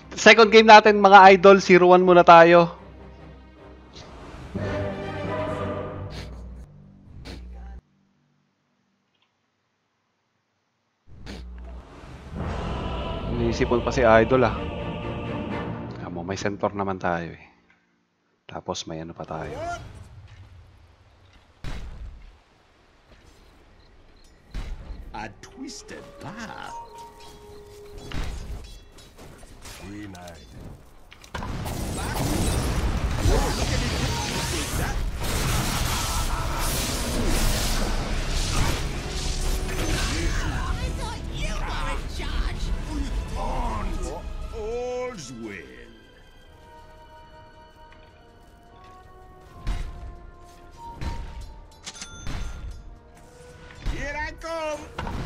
Second game natin mga idol, 0-1 muna tayo. Inisipon pa si idol ah. Amo, may centaur naman tayo eh. Tapos may ano pa tayo. A twisted path. Denied. Oh, look at it. Take that. I thought you were in charge. All's well. Here I come.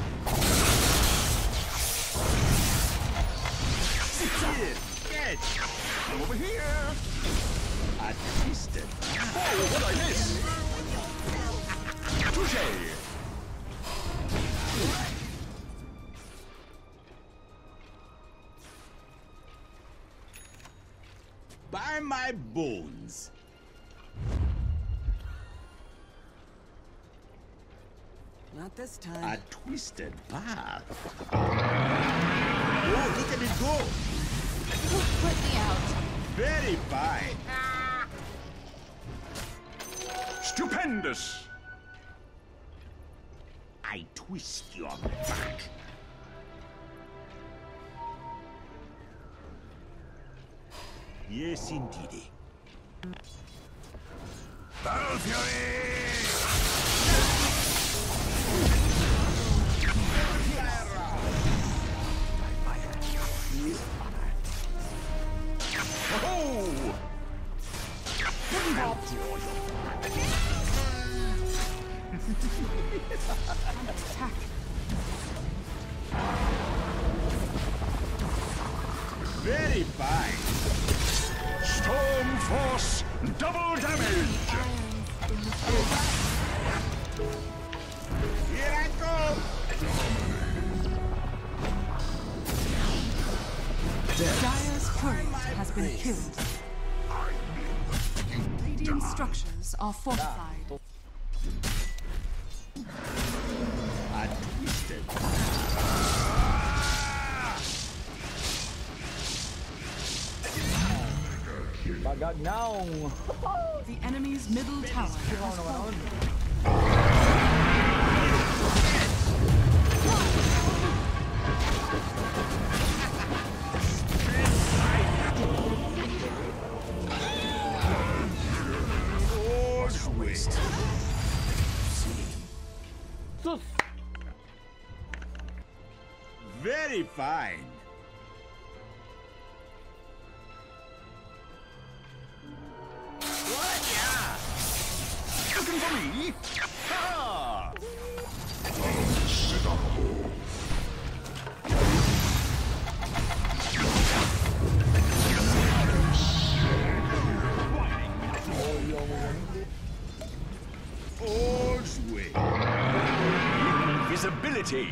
Catch. Over here. A twisted. Oh, what I miss? Touche. By my bones. Not this time. A twisted path. Oh, look at it go. Put me out. Very fine. Stupendous! I twist your back. Yes, indeed. Battle Fury! Oh! Attack. Very fine. Storm Force, double damage! Here I come. Dire's courier has been killed. Radiant structures are fortified. A twisted. The enemy's middle tower has fallen. All's waste. Very fine. What? Yeah. Looking for me? Ah. All's well. Invisibility!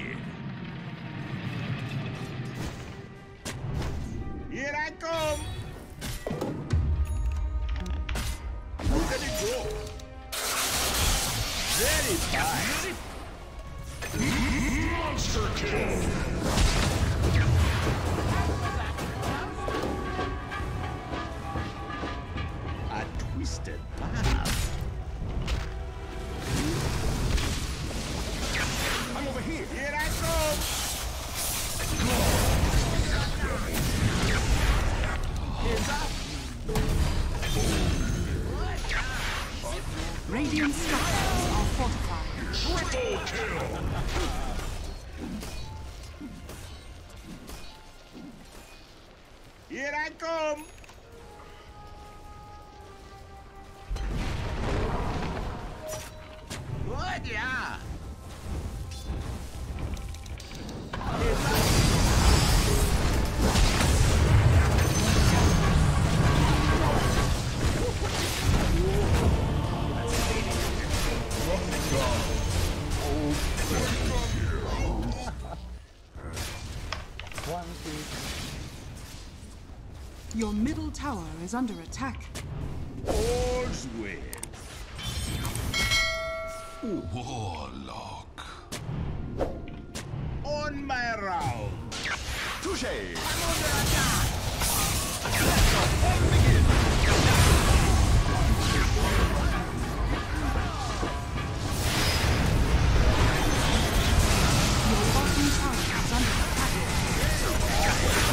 Here I come. Look at it go. Very fine. Monster kill! A twisted path. I'm over here! Here I come. Radiant structures are fortified. Triple kill! Here I come. What? Yeah. Your middle tower is under attack. All's well. Warlock. On my round. Touche. Your bottom tower is under attack.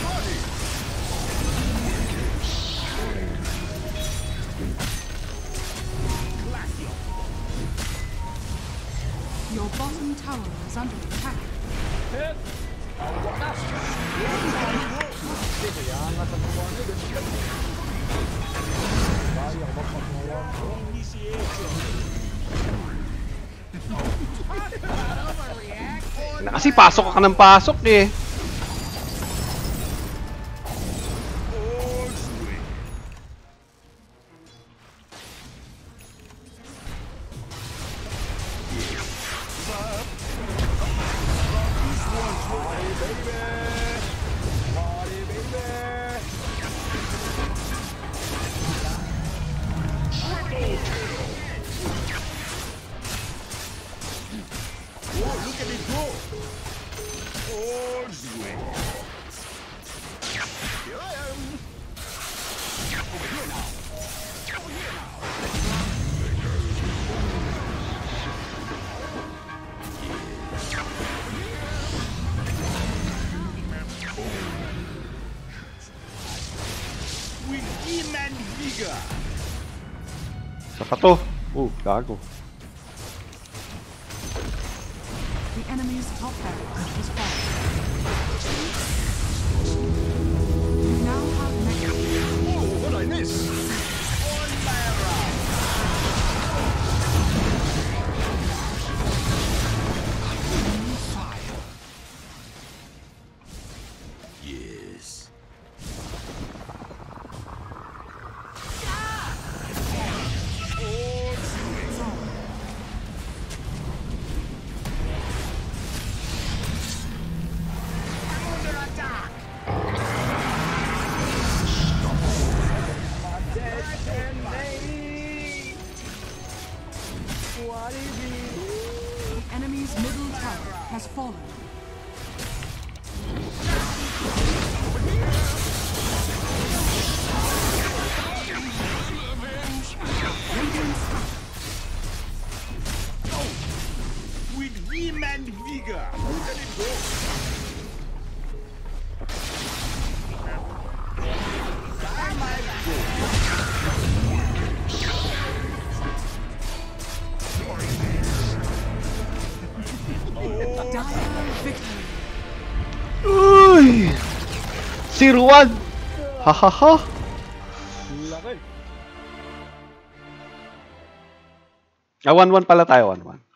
Your bottom tower is under attack. Na kasi pasok ka ng pasok eh. All's well. Oh, look at it go. All's well. Here I am. Over here now. Over here now. With him and vigor. Saka to. Gago. The enemy's top barracks is falling. You now have mega. Oh, what I miss? On my round. Fire. Yes. The enemy's middle tower has fallen. With vim and vigor. Look at it go. Time I go. Dire victory. Uy! 0-1! Hahaha! Laki. 1-1 pala tayo, 1-1.